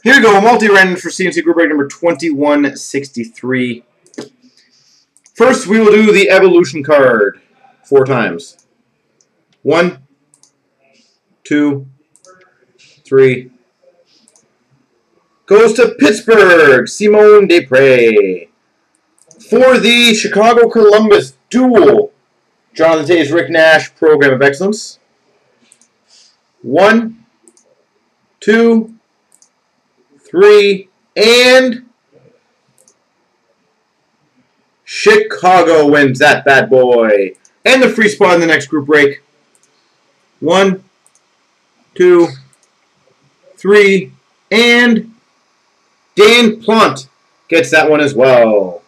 Here we go, multi-randoms for C&C group break number 2163. First, we will do the evolution card 4 times. 1, 2, 3. Goes to Pittsburgh, Simone Desprez. For the Chicago Columbus duel, Jonathan Taves, Rick Nash, Program of Excellence. 1, 2, 3, and Chicago wins that bad boy. And the free spot in the next group break. 1, 2, 3, and Dan Plant gets that one as well.